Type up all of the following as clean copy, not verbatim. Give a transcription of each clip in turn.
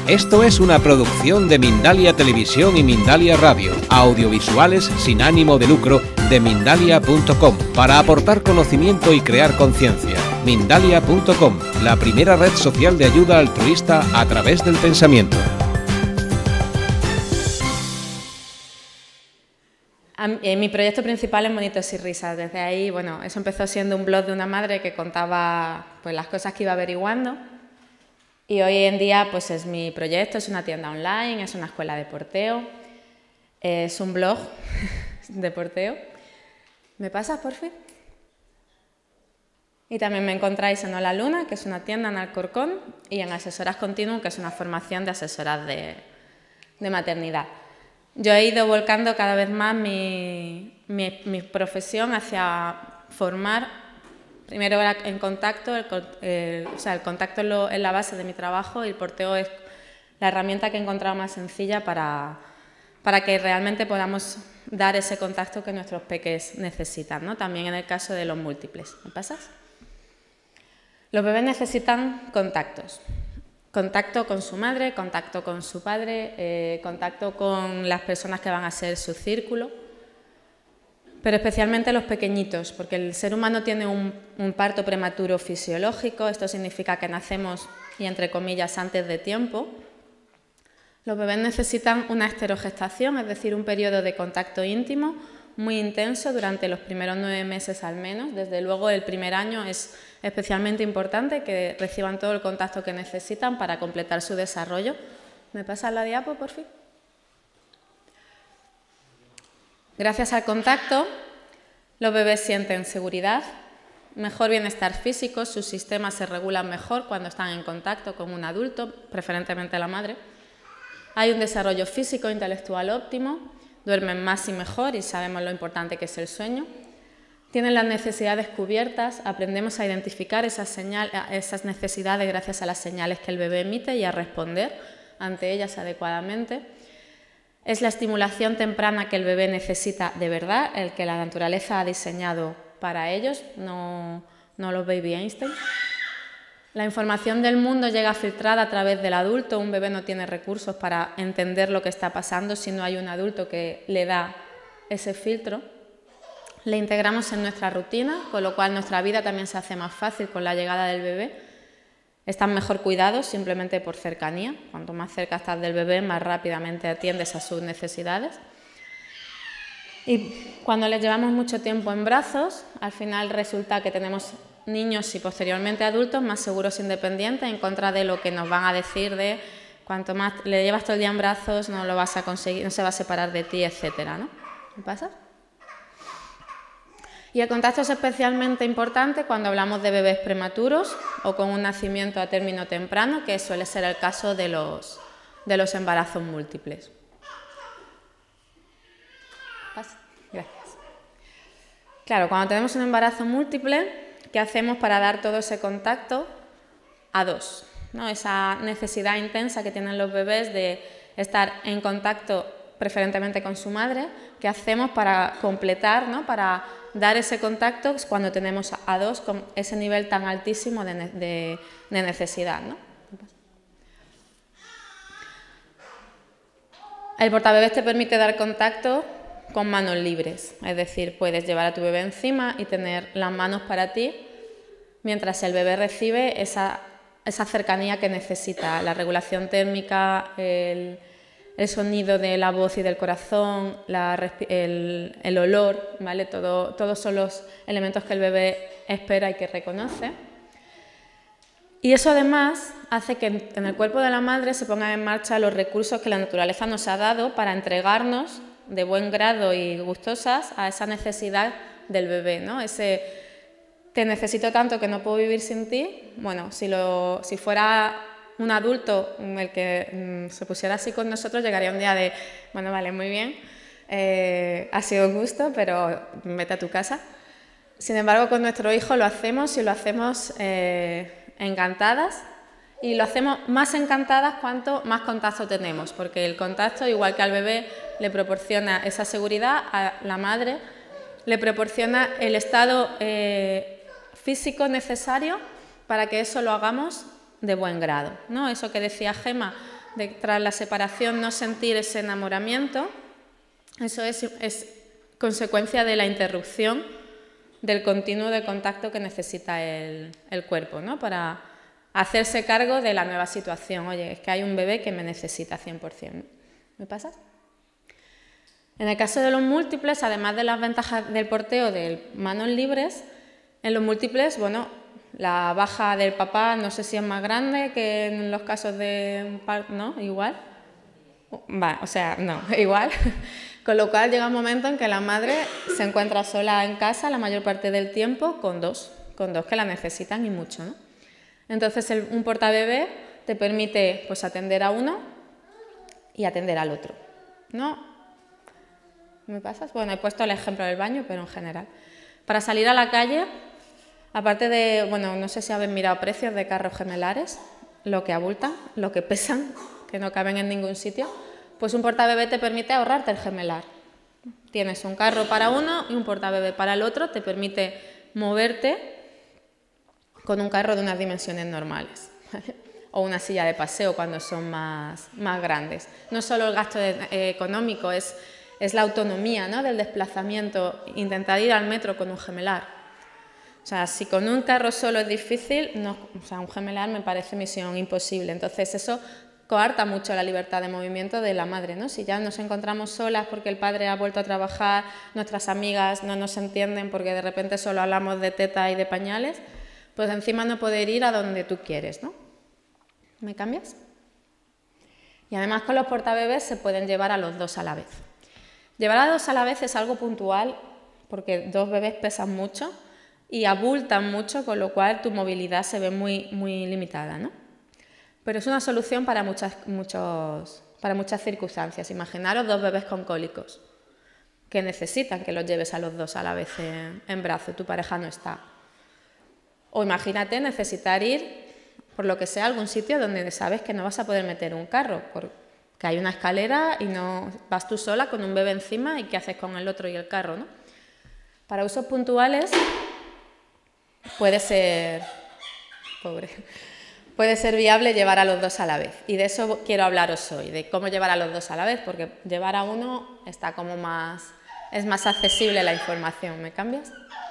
Esto es una producción de Mindalia Televisión y Mindalia Radio, audiovisuales sin ánimo de lucro de Mindalia.com, para aportar conocimiento y crear conciencia. Mindalia.com, la primera red social de ayuda altruista a través del pensamiento. Mi proyecto principal es Monitos y Risas. Desde ahí, bueno, eso empezó siendo un blog de una madre que contaba pues, las cosas que iba averiguando. Y hoy en día pues es mi proyecto, es una tienda online, es una escuela de porteo, es un blog de porteo. ¿Me pasas, por fin? Y también me encontráis en Hola Luna, que es una tienda en Alcorcón, y en Asesoras Continuum, que es una formación de asesoras de maternidad. Yo he ido volcando cada vez más mi profesión hacia formar. Primero en contacto, el contacto es la base de mi trabajo y el porteo es la herramienta que he encontrado más sencilla para que realmente podamos dar ese contacto que nuestros peques necesitan, ¿no? También en el caso de los múltiples. ¿Me pasas? Los bebés necesitan contactos. Contacto con su madre, contacto con su padre, contacto con las personas que van a ser su círculo. Pero especialmente los pequeñitos, porque el ser humano tiene un parto prematuro fisiológico, esto significa que nacemos, y entre comillas, antes de tiempo. Los bebés necesitan una esterogestación, es decir, un periodo de contacto íntimo muy intenso durante los primeros 9 meses al menos. Desde luego el primer año es especialmente importante que reciban todo el contacto que necesitan para completar su desarrollo. ¿Me pasas la diapo, por fin? Gracias al contacto, los bebés sienten seguridad, mejor bienestar físico, sus sistemas se regulan mejor cuando están en contacto con un adulto, preferentemente la madre. Hay un desarrollo físico e intelectual óptimo, duermen más y mejor y sabemos lo importante que es el sueño. Tienen las necesidades cubiertas, aprendemos a identificar esas necesidades gracias a las señales que el bebé emite y a responder ante ellas adecuadamente. Es la estimulación temprana que el bebé necesita de verdad, el que la naturaleza ha diseñado para ellos, no los baby Einstein. La información del mundo llega filtrada a través del adulto. Un bebé no tiene recursos para entender lo que está pasando si no hay un adulto que le da ese filtro. Le integramos en nuestra rutina, con lo cual nuestra vida también se hace más fácil con la llegada del bebé. Están mejor cuidados simplemente por cercanía. Cuanto más cerca estás del bebé, más rápidamente atiendes a sus necesidades. Y cuando les llevamos mucho tiempo en brazos, al final resulta que tenemos niños y posteriormente adultos más seguros e independientes, en contra de lo que nos van a decir de cuanto más le llevas todo el día en brazos, no lo vas a conseguir, no se va a separar de ti, etcétera, ¿no? ¿Me pasa? Y el contacto es especialmente importante cuando hablamos de bebés prematuros o con un nacimiento a término temprano, que suele ser el caso de los embarazos múltiples. Gracias. Claro, cuando tenemos un embarazo múltiple, ¿qué hacemos para dar todo ese contacto a dos? ¿No? Esa necesidad intensa que tienen los bebés de estar en contacto preferentemente con su madre, ¿qué hacemos para completar, ¿no? Para dar ese contacto cuando tenemos a dos con ese nivel tan altísimo de necesidad, ¿no? El portabebés te permite dar contacto con manos libres, es decir, puedes llevar a tu bebé encima y tener las manos para ti mientras el bebé recibe esa cercanía que necesita, la regulación térmica, el sonido de la voz y del corazón, el olor, ¿vale? Todos son los elementos que el bebé espera y que reconoce. Y eso además hace que en el cuerpo de la madre se pongan en marcha los recursos que la naturaleza nos ha dado para entregarnos de buen grado y gustosas a esa necesidad del bebé, ¿no? Ese te necesito tanto que no puedo vivir sin ti. Bueno, si fuera un adulto el que se pusiera así con nosotros, llegaría un día de, bueno, vale, muy bien, ha sido un gusto, pero vete a tu casa. Sin embargo, con nuestro hijo lo hacemos y lo hacemos encantadas, y lo hacemos más encantadas cuanto más contacto tenemos, porque el contacto, igual que al bebé, le proporciona esa seguridad, a la madre le proporciona el estado físico necesario para que eso lo hagamos de buen grado, ¿no? Eso que decía Gemma tras la separación no sentir ese enamoramiento, eso es consecuencia de la interrupción del continuo de contacto que necesita el cuerpo, ¿no? Para hacerse cargo de la nueva situación. Oye, es que hay un bebé que me necesita 100%. ¿Me pasa? En el caso de los múltiples, además de las ventajas del porteo de manos libres, en los múltiples, bueno, la baja del papá no sé si es más grande que en los casos de... ¿No? ¿Igual? O sea, no, igual. Con lo cual llega un momento en que la madre se encuentra sola en casa la mayor parte del tiempo con dos que la necesitan y mucho, ¿no? Entonces un portabebé te permite pues atender a uno y atender al otro, ¿no? ¿Me pasas? Bueno, he puesto el ejemplo del baño, pero en general. Para salir a la calle, aparte de, bueno, no sé si habéis mirado precios de carros gemelares, lo que abultan, lo que pesan, que no caben en ningún sitio, pues un portabebé te permite ahorrarte el gemelar. Tienes un carro para uno y un portabebé para el otro, te permite moverte con un carro de unas dimensiones normales, ¿vale? O una silla de paseo cuando son más grandes. No solo el gasto económico, es la autonomía, ¿no?, del desplazamiento. Intentar ir al metro con un gemelar. O sea, si con un carro solo es difícil, un gemelar me parece misión imposible. Entonces eso coarta mucho la libertad de movimiento de la madre, ¿no? Si ya nos encontramos solas porque el padre ha vuelto a trabajar, nuestras amigas no nos entienden porque de repente solo hablamos de teta y de pañales, pues encima no poder ir a donde tú quieres, ¿no? ¿Me cambias? Y además con los portabebés se pueden llevar a los dos a la vez. Llevar a dos a la vez es algo puntual porque dos bebés pesan mucho y abultan mucho, con lo cual tu movilidad se ve muy limitada, ¿no? Pero es una solución para muchas circunstancias. Imaginaros dos bebés con cólicos que necesitan que los lleves a los dos a la vez en brazo, tu pareja no está. O imagínate necesitar ir, por lo que sea, a algún sitio donde sabes que no vas a poder meter un carro, porque hay una escalera y no vas tú sola con un bebé encima y qué haces con el otro y el carro, ¿no? Para usos puntuales puede ser viable llevar a los dos a la vez. Y de eso quiero hablaros hoy, de cómo llevar a los dos a la vez, porque llevar a uno está como es más accesible la información. ¿Me cambias?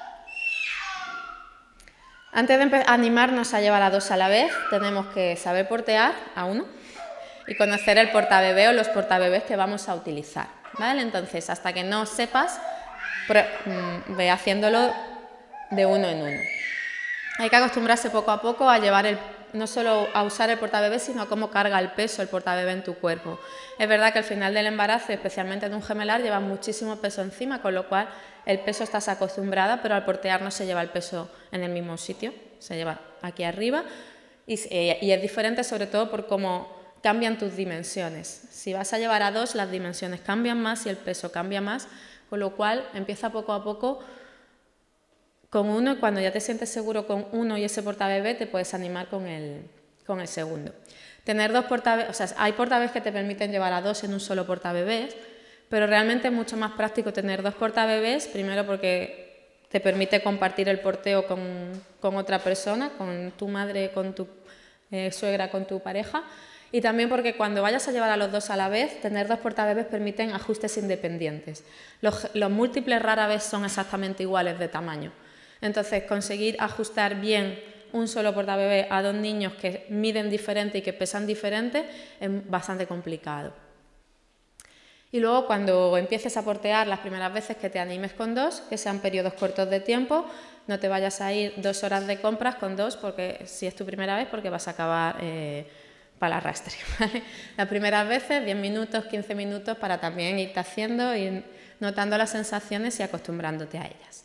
Antes de animarnos a llevar a dos a la vez, tenemos que saber portear a uno y conocer el portabebé o los portabebés que vamos a utilizar, ¿vale? Entonces, hasta que no sepas, ve haciéndolo de uno en uno. Hay que acostumbrarse poco a poco a llevar no solo a usar el portabebé, sino a cómo carga el peso el portabebé en tu cuerpo. Es verdad que al final del embarazo, especialmente en un gemelar, lleva muchísimo peso encima, con lo cual el peso estás acostumbrada, pero al portear no se lleva el peso en el mismo sitio, se lleva aquí arriba y es diferente sobre todo por cómo cambian tus dimensiones. Si vas a llevar a dos, las dimensiones cambian más y el peso cambia más, con lo cual empieza poco a poco con uno y cuando ya te sientes seguro con uno y ese portabebé te puedes animar con el segundo. Tener dos portabebés, o sea, hay portabebés que te permiten llevar a dos en un solo portabebés, pero realmente es mucho más práctico tener dos portabebés, primero porque te permite compartir el porteo con otra persona, con tu madre, con tu suegra, con tu pareja, y también porque cuando vayas a llevar a los dos a la vez, tener dos portabebés permiten ajustes independientes. Los múltiples rara vez son exactamente iguales de tamaño. Entonces, conseguir ajustar bien un solo portabebé a dos niños que miden diferente y que pesan diferente es bastante complicado. Y luego, cuando empieces a portear las primeras veces, que te animes con dos, que sean periodos cortos de tiempo, no te vayas a ir 2 horas de compras con dos, porque si es tu primera vez, porque vas a acabar para el arrastre, ¿vale? Las primeras veces, 10 minutos, 15 minutos, para también irte haciendo, ir notando las sensaciones y acostumbrándote a ellas.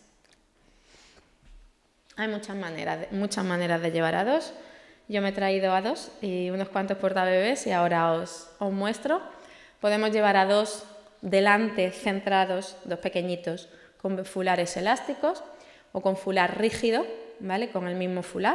Hay muchas maneras de llevar a dos. Yo me he traído a dos y unos cuantos portabebés y ahora os muestro. Podemos llevar a dos delante centrados, dos pequeñitos, con fulares elásticos o con fular rígido, ¿vale? Con el mismo fular.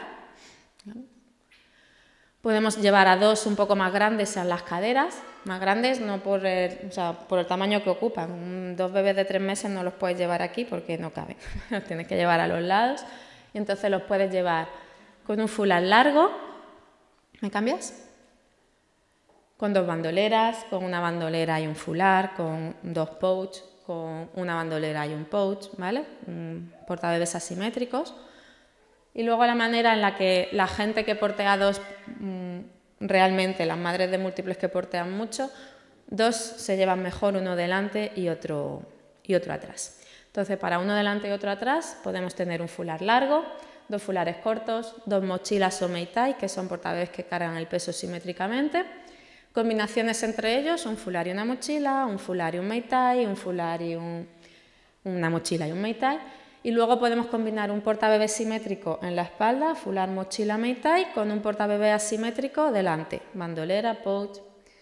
Podemos llevar a dos un poco más grandes en las caderas, más grandes no por el tamaño que ocupan. Dos bebés de 3 meses no los puedes llevar aquí porque no caben, los tienes que llevar a los lados. Y entonces los puedes llevar con un fular largo. ¿Me cambias? con 2 bandoleras, con una bandolera y un fular, con 2 pouch, con una bandolera y un pouch, ¿vale? Portabebés asimétricos. Y luego la manera en la que la gente que portea 2, realmente las madres de múltiples que portean mucho, 2 se llevan mejor, uno delante y otro atrás. Entonces, para uno delante y otro atrás podemos tener un fular largo, 2 fulares cortos, 2 mochilas o meitai, que son portabebés que cargan el peso simétricamente. Combinaciones entre ellos, un fular y una mochila, un fular y un meitai, un fular y una mochila y un meitai. Y luego podemos combinar un portabebé simétrico en la espalda, fular, mochila, meitai, con un portabebé asimétrico delante, bandolera, pouch.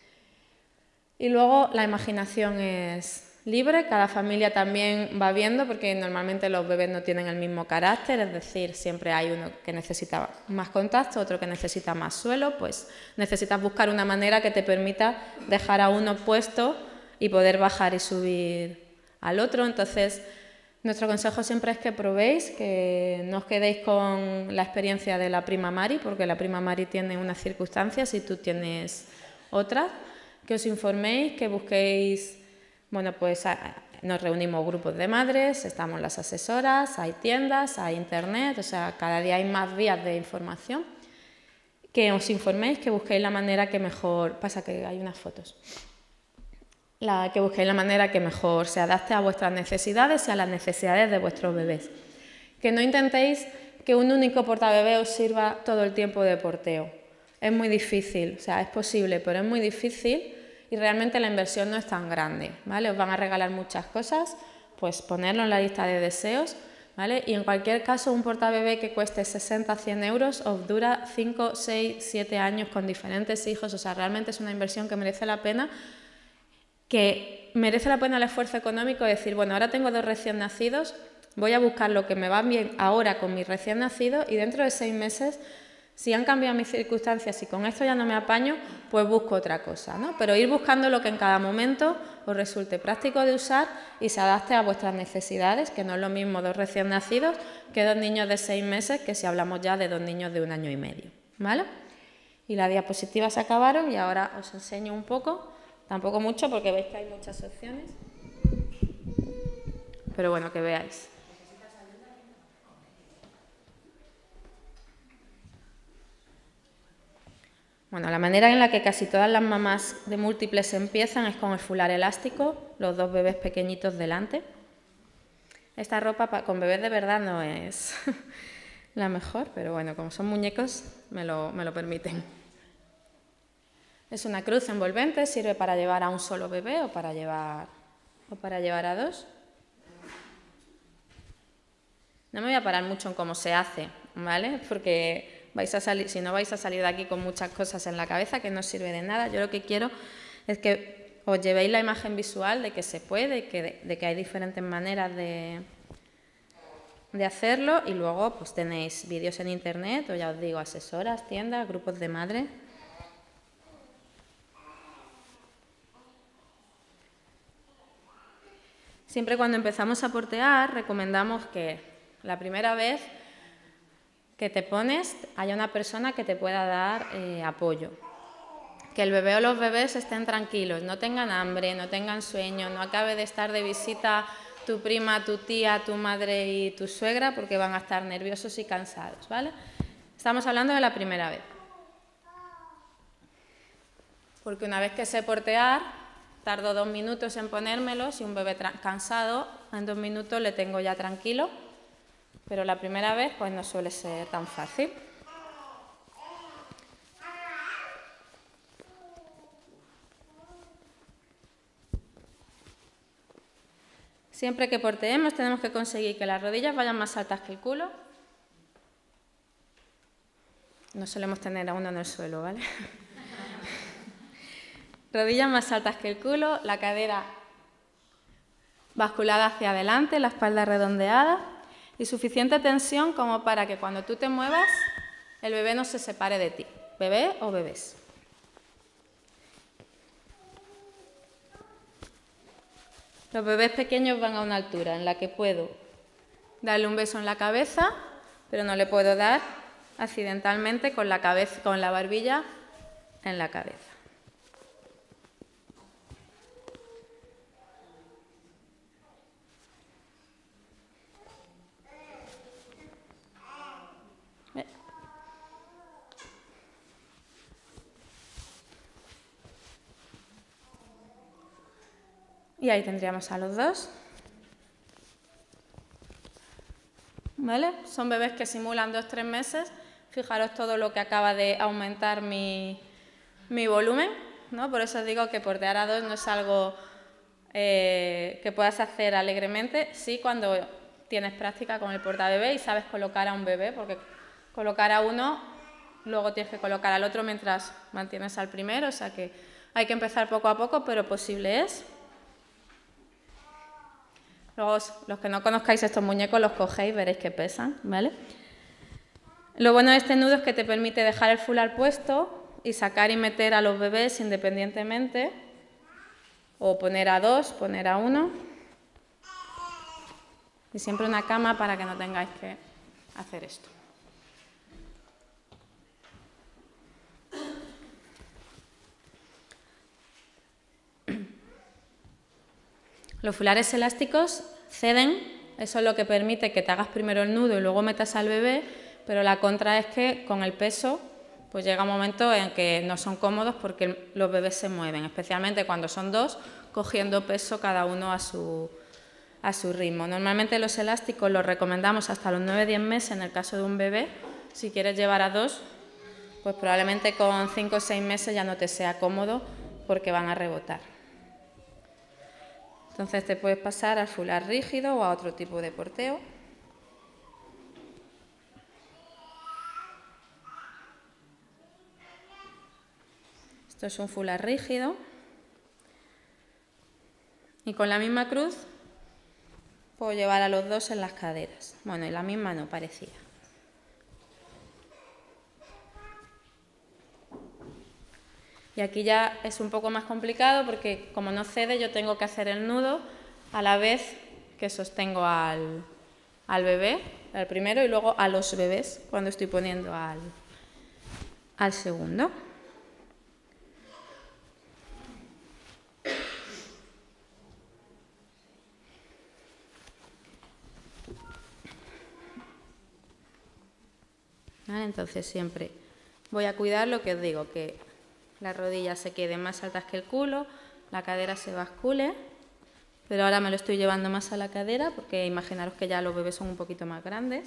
Y luego la imaginación es libre, cada familia también va viendo, porque normalmente los bebés no tienen el mismo carácter, es decir, siempre hay uno que necesita más contacto, otro que necesita más suelo, pues necesitas buscar una manera que te permita dejar a uno puesto y poder bajar y subir al otro. Entonces, nuestro consejo siempre es que probéis, que no os quedéis con la experiencia de la prima Mari, porque la prima Mari tiene unas circunstancias y tú tienes otras, que os informéis, que busquéis. Bueno, pues nos reunimos grupos de madres, estamos las asesoras, hay tiendas, hay internet, o sea, cada día hay más vías de información. Que os informéis, que busquéis la manera que mejor, pasa que hay unas fotos, que busquéis la manera que mejor se adapte a vuestras necesidades y a las necesidades de vuestros bebés. Que no intentéis que un único portabebé os sirva todo el tiempo de porteo. Es muy difícil, o sea, es posible, pero es muy difícil. Y realmente la inversión no es tan grande, ¿vale? Os van a regalar muchas cosas, pues ponerlo en la lista de deseos, ¿vale? Y en cualquier caso, un portabebé que cueste 60 100 euros os dura 5, 6, 7 años con diferentes hijos, o sea, realmente es una inversión que merece la pena el esfuerzo económico de decir, bueno, ahora tengo 2 recién nacidos, voy a buscar lo que me va bien ahora con mi recién nacido y dentro de 6 meses, si han cambiado mis circunstancias y con esto ya no me apaño, pues busco otra cosa, ¿no? Pero ir buscando lo que en cada momento os resulte práctico de usar y se adapte a vuestras necesidades, que no es lo mismo 2 recién nacidos que 2 niños de 6 meses, que si hablamos ya de 2 niños de 1 año y medio, ¿vale? Y las diapositivas se acabaron y ahora os enseño un poco, tampoco mucho porque veis que hay muchas opciones, pero bueno, que veáis. Bueno, la manera en la que casi todas las mamás de múltiples empiezan es con el fular elástico, los 2 bebés pequeñitos delante. Esta ropa con bebés de verdad no es la mejor, pero bueno, como son muñecos me lo permiten. Es una cruz envolvente, sirve para llevar a un solo bebé o para llevar a 2. No me voy a parar mucho en cómo se hace, ¿vale? Porque si no vais a salir de aquí con muchas cosas en la cabeza que no sirve de nada. Yo lo que quiero es que os llevéis la imagen visual de que se puede, de que hay diferentes maneras de hacerlo y luego pues tenéis vídeos en internet o ya os digo, asesoras, tiendas, grupos de madres. Siempre cuando empezamos a portear recomendamos que la primera vez que te pones haya una persona que te pueda dar apoyo. Que el bebé o los bebés estén tranquilos, no tengan hambre, no tengan sueño, no acabe de estar de visita tu prima, tu tía, tu madre y tu suegra porque van a estar nerviosos y cansados, ¿vale? Estamos hablando de la primera vez. Porque una vez que sé portear, tardo 2 minutos en ponérmelo, si un bebé cansado, en 2 minutos le tengo ya tranquilo. Pero la primera vez pues no suele ser tan fácil. Siempre que porteemos tenemos que conseguir que las rodillas vayan más altas que el culo. No solemos tener a uno en el suelo, ¿vale? Rodillas más altas que el culo, la cadera basculada hacia adelante, la espalda redondeada. Y suficiente tensión como para que cuando tú te muevas el bebé no se separe de ti, bebé o bebés. Los bebés pequeños van a una altura en la que puedo darle un beso en la cabeza, pero no le puedo dar accidentalmente con la barbilla en la cabeza. Y ahí tendríamos a los dos. ¿Vale? Son bebés que simulan 2-3 meses. Fijaros todo lo que acaba de aumentar mi volumen, ¿no? Por eso os digo que portear a 2 no es algo que puedas hacer alegremente. Sí, cuando tienes práctica con el portabebé y sabes colocar a un bebé, porque colocar a uno, luego tienes que colocar al otro mientras mantienes al primero, o sea que hay que empezar poco a poco, pero posible es. Luego, los que no conozcáis estos muñecos, los cogéis, veréis que pesan, ¿vale? Lo bueno de este nudo es que te permite dejar el fular puesto y sacar y meter a los bebés independientemente, o poner a 2, poner a 1. Y siempre una cama para que no tengáis que hacer esto. Los fulares elásticos ceden, eso es lo que permite que te hagas primero el nudo y luego metas al bebé, pero la contra es que con el peso pues llega un momento en que no son cómodos porque los bebés se mueven, especialmente cuando son 2, cogiendo peso cada uno a su ritmo. Normalmente los elásticos los recomendamos hasta los 9-10 meses en el caso de un bebé. Si quieres llevar a 2, pues probablemente con 5 o 6 meses ya no te sea cómodo porque van a rebotar. Entonces te puedes pasar al fular rígido o a otro tipo de porteo. Esto es un fular rígido. Y con la misma cruz puedo llevar a los 2 en las caderas. Bueno, y la misma no, parecía. Y aquí ya es un poco más complicado porque como no cede yo tengo que hacer el nudo a la vez que sostengo al bebé, al primero, y luego a los bebés cuando estoy poniendo al segundo. ¿Vale? Entonces siempre voy a cuidar lo que os digo, que las rodillas se queden más altas que el culo, la cadera se bascule, pero ahora me lo estoy llevando más a la cadera porque imaginaros que ya los bebés son un poquito más grandes.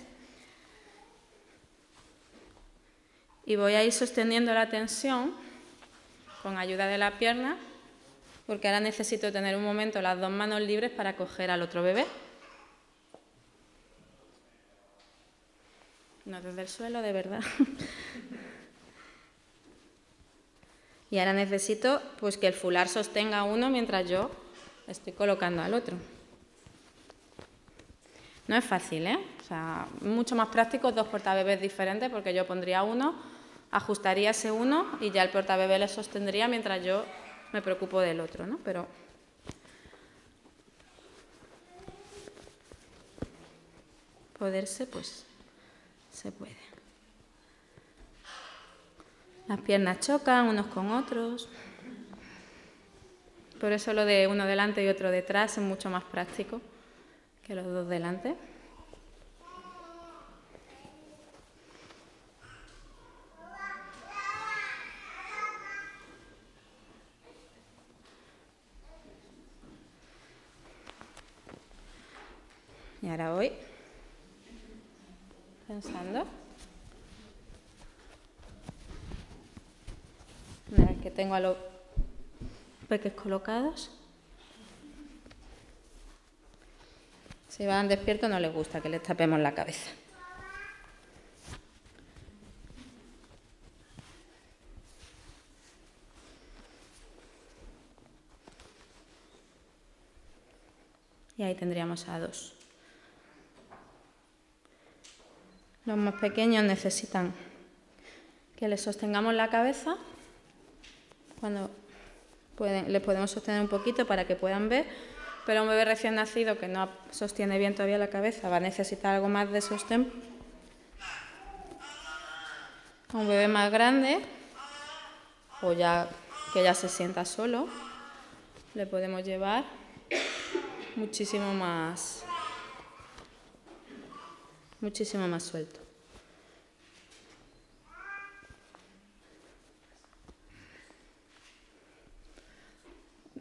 Y voy a ir sosteniendo la tensión con ayuda de la pierna porque ahora necesito tener un momento las 2 manos libres para coger al otro bebé. No desde el suelo, de verdad. Y ahora necesito pues, que el fular sostenga a uno mientras yo estoy colocando al otro. No es fácil, ¿eh? O sea, mucho más práctico 2 portabebés diferentes porque yo pondría uno, ajustaría ese uno y ya el portabebé le sostendría mientras yo me preocupo del otro, ¿no? Pero poderse, pues, se puede. Las piernas chocan unos con otros. Por eso lo de uno delante y otro detrás es mucho más práctico que los 2 delante. Y ahora voy pensando. Una vez que tengo a los peques colocados. Si van despiertos no les gusta que les tapemos la cabeza. Y ahí tendríamos a 2. Los más pequeños necesitan que les sostengamos la cabeza. Cuando les podemos sostener un poquito para que puedan ver, pero un bebé recién nacido que no sostiene bien todavía la cabeza va a necesitar algo más de sostén. Un bebé más grande, o ya que ya se sienta solo, le podemos llevar muchísimo más suelto.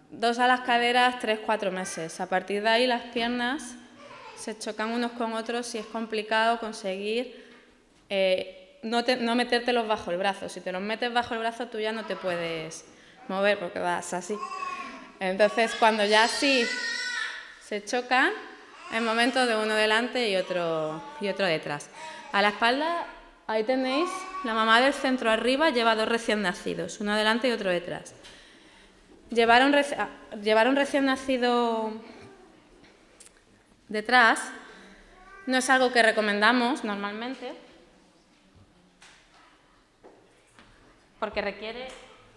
2 a las caderas, 3-4 meses. A partir de ahí las piernas se chocan unos con otros y es complicado conseguir no metértelos bajo el brazo. Si te los metes bajo el brazo tú ya no te puedes mover porque vas así. Entonces cuando ya sí se chocan, es momento de uno delante y otro detrás. A la espalda, ahí tenéis, la mamá del centro arriba lleva 2 recién nacidos, uno delante y otro detrás. Llevar un recién nacido detrás no es algo que recomendamos normalmente, porque requiere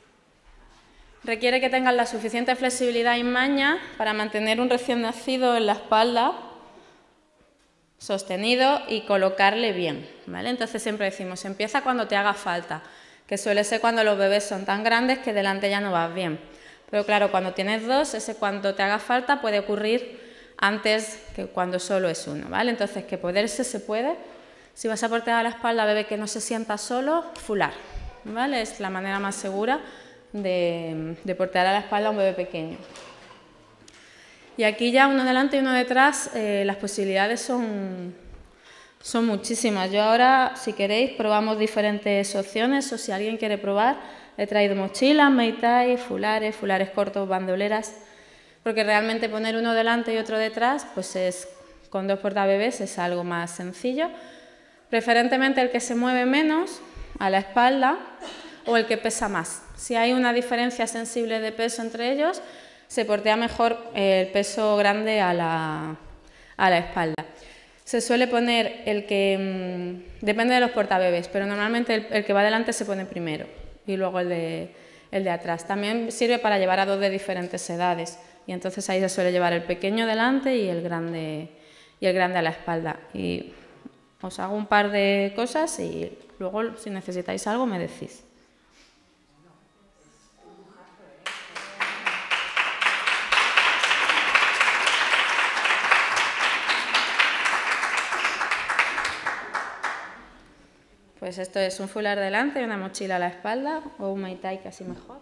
que tengan la suficiente flexibilidad y maña para mantener un recién nacido en la espalda sostenido y colocarle bien, ¿vale? Entonces siempre decimos, empieza cuando te haga falta, que suele ser cuando los bebés son tan grandes que delante ya no vas bien. Pero claro, cuando tienes 2, ese cuando te haga falta puede ocurrir antes que cuando solo es uno, ¿vale? Entonces, que poderse se puede. Si vas a portear a la espalda, bebé que no se sienta solo, fular, ¿vale? Es la manera más segura de portear a la espalda a un bebé pequeño. Y aquí ya uno delante y uno detrás, las posibilidades son muchísimas. Yo ahora, si queréis, probamos diferentes opciones o si alguien quiere probar, he traído mochilas, meitai, fulares cortos, bandoleras, porque realmente poner uno delante y otro detrás, pues con 2 portabebés es algo más sencillo. Preferentemente el que se mueve menos a la espalda o el que pesa más. Si hay una diferencia sensible de peso entre ellos, se portea mejor el peso grande a la espalda. Se suele poner el que, depende de los portabebés, pero normalmente el que va delante se pone primero y luego el de atrás. También sirve para llevar a 2 de diferentes edades y entonces ahí se suele llevar el pequeño delante y el grande a la espalda. Y os hago un par de cosas y luego si necesitáis algo me decís. Pues esto es un fular delante y una mochila a la espalda, o un meitai casi mejor.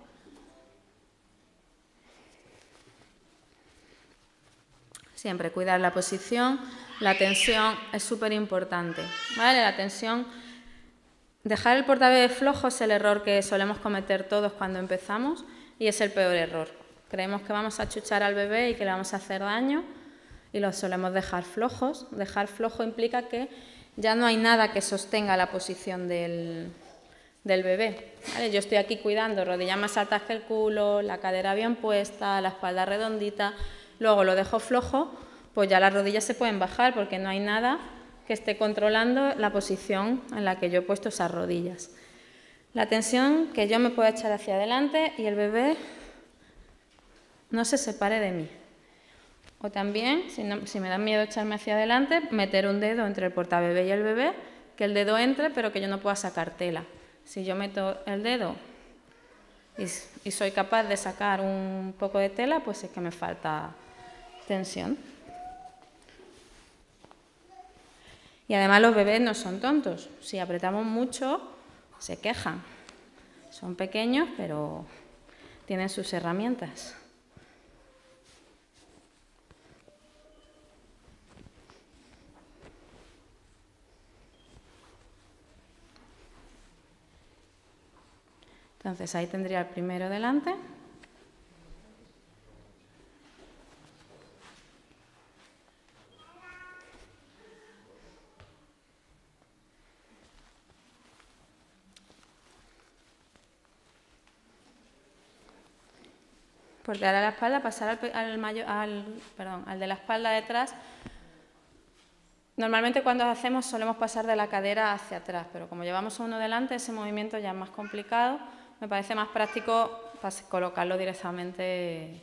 Siempre cuidar la posición, la tensión es súper importante, ¿vale? La tensión, dejar el portabebé flojo es el error que solemos cometer todos cuando empezamos y es el peor error. Creemos que vamos a achuchar al bebé y que le vamos a hacer daño y lo solemos dejar flojos. Dejar flojo implica que ya no hay nada que sostenga la posición del bebé, ¿vale? Yo estoy aquí cuidando rodillas más altas que el culo, la cadera bien puesta, la espalda redondita, luego lo dejo flojo, pues ya las rodillas se pueden bajar porque no hay nada que esté controlando la posición en la que yo he puesto esas rodillas. La tensión que yo me puedo echar hacia adelante y el bebé no se separe de mí. O también, si me da miedo echarme hacia adelante, meter un dedo entre el portabebé y el bebé, que el dedo entre pero que yo no pueda sacar tela. Si yo meto el dedo y soy capaz de sacar un poco de tela, pues es que me falta tensión. Y además los bebés no son tontos. Si apretamos mucho, se quejan. Son pequeños, pero tienen sus herramientas. Entonces ahí tendría el primero delante. Portear a la espalda, pasar al de la espalda detrás. Normalmente cuando lo hacemos solemos pasar de la cadera hacia atrás, pero como llevamos a uno delante, ese movimiento ya es más complicado. Me parece más práctico colocarlo directamente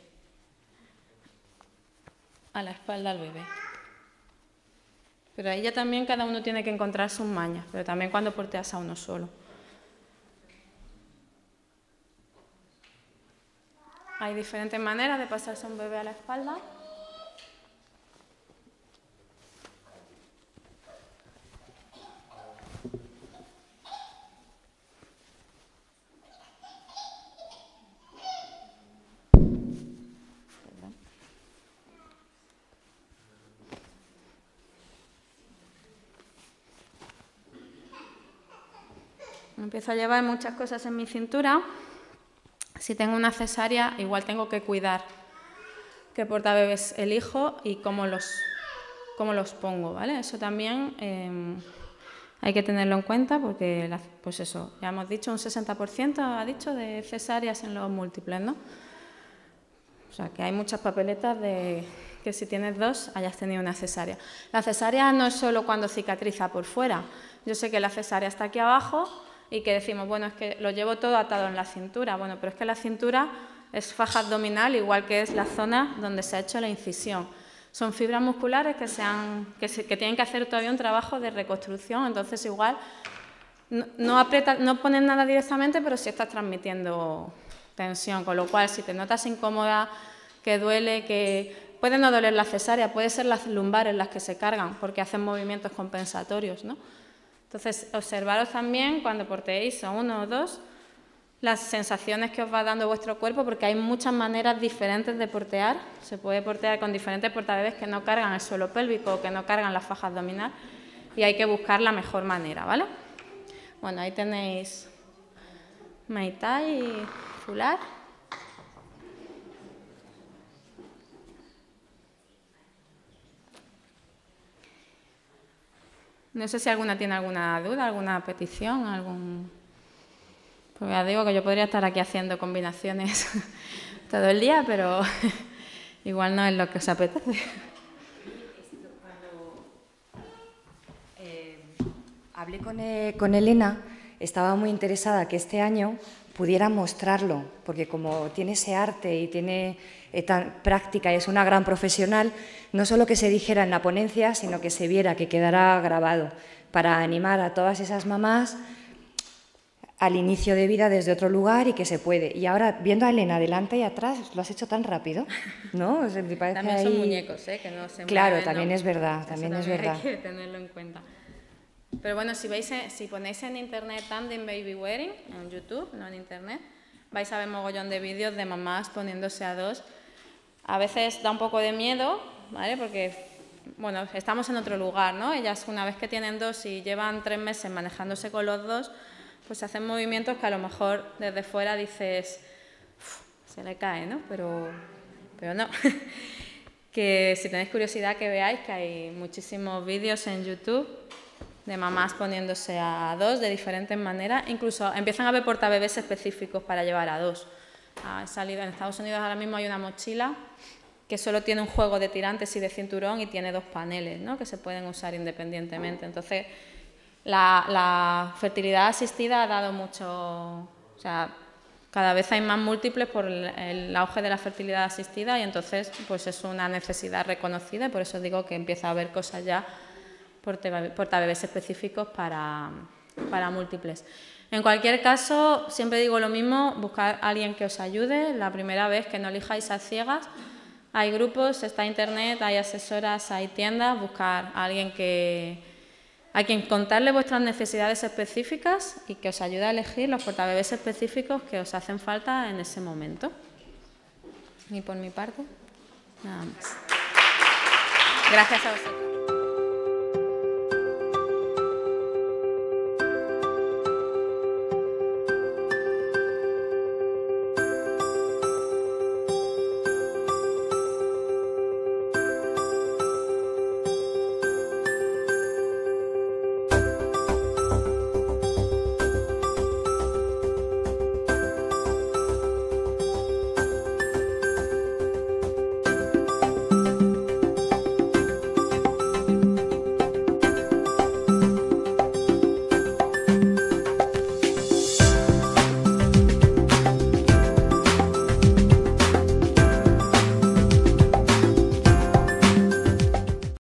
a la espalda al bebé. Pero ahí ya también cada uno tiene que encontrar sus mañas, pero también cuando porteas a uno solo. Hay diferentes maneras de pasarse a un bebé a la espalda. empiezo a llevar muchas cosas en mi cintura. Si tengo una cesárea, igual tengo que cuidar qué portabebés elijo y cómo los pongo, ¿vale? Eso también hay que tenerlo en cuenta porque, pues eso, ya hemos dicho, un 60% ha dicho de cesáreas en los múltiples, ¿no? O sea, que hay muchas papeletas de que si tienes 2 hayas tenido una cesárea. La cesárea no es solo cuando cicatriza por fuera. Yo sé que la cesárea está aquí abajo y que decimos, bueno, es que lo llevo todo atado en la cintura. Bueno, pero es que la cintura es faja abdominal, igual que es la zona donde se ha hecho la incisión. Son fibras musculares que tienen que hacer todavía un trabajo de reconstrucción, entonces igual no pones nada directamente, pero sí estás transmitiendo tensión, con lo cual si te notas incómoda, que duele, que puede no doler la cesárea, puede ser las lumbares las que se cargan porque hacen movimientos compensatorios, ¿no? Entonces, observaros también cuando portéis a 1 o 2 las sensaciones que os va dando vuestro cuerpo, porque hay muchas maneras diferentes de portear. Se puede portear con diferentes portabebés que no cargan el suelo pélvico o que no cargan la faja abdominal y hay que buscar la mejor manera, ¿vale? Bueno, ahí tenéis Muay Thai y fular. No sé si alguna tiene alguna duda, alguna petición, Pues ya digo que yo podría estar aquí haciendo combinaciones todo el día, pero igual no es lo que os apetece. Hablé con Elena, estaba muy interesada que este año pudiera mostrarlo, porque como tiene ese arte y tiene tan práctica y es una gran profesional, no solo que se dijera en la ponencia, sino que se viera, que quedara grabado, para animar a todas esas mamás al inicio de vida desde otro lugar y que se puede. Y ahora, viendo a Elena adelante y atrás, lo has hecho tan rápido, ¿no? O sea, me parece también son ahí... muñecos, que no se Claro, mueven, también ¿no? es verdad, también es verdad. Hay que tenerlo en cuenta. Pero bueno, si ponéis en internet Tandem Baby Wearing, en YouTube, no en internet, vais a ver mogollón de vídeos de mamás poniéndose a 2. A veces da un poco de miedo, ¿vale? Porque, bueno, estamos en otro lugar, ¿no? Ellas una vez que tienen 2 y llevan 3 meses manejándose con los 2, pues hacen movimientos que a lo mejor desde fuera dices, se le cae, ¿no? Pero no. Que si tenéis curiosidad que veáis que hay muchísimos vídeos en YouTube de mamás poniéndose a 2 de diferentes maneras. Incluso empiezan a haber portabebés específicos para llevar a 2. En Estados Unidos ahora mismo hay una mochila que solo tiene un juego de tirantes y de cinturón y tiene 2 paneles, ¿no? Que se pueden usar independientemente. Entonces, la fertilidad asistida ha dado mucho... O sea, cada vez hay más múltiples por el auge de la fertilidad asistida y entonces pues es una necesidad reconocida y por eso digo que empieza a haber cosas ya portabebés específicos para múltiples. En cualquier caso, siempre digo lo mismo, buscar a alguien que os ayude. La primera vez que no elijáis a ciegas, hay grupos, está internet, hay asesoras, hay tiendas, buscar a alguien a quien contarle vuestras necesidades específicas y que os ayude a elegir los portabebés específicos que os hacen falta en ese momento. Y por mi parte, nada más. Gracias a vosotros.